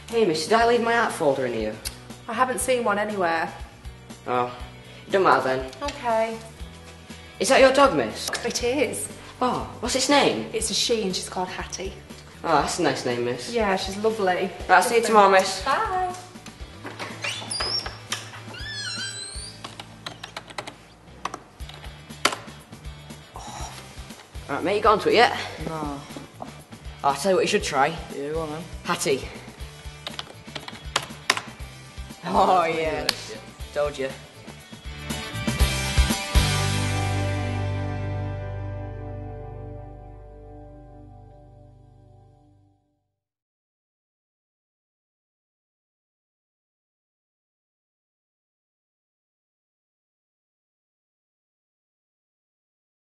Hey miss, did I leave my art folder in here? I haven't seen one anywhere. Oh, it don't matter then. Okay. Is that your dog, miss? It is. Oh, what's its name? It's a she and she's called Hattie. Oh, that's a nice name, miss. Yeah, she's lovely. Right, I'll see you tomorrow, miss. Bye. Alright, mate, you got onto it yet? No. Oh, I'll tell you what you should try. Yeah, go on then. Hattie. Oh, yeah. Told you.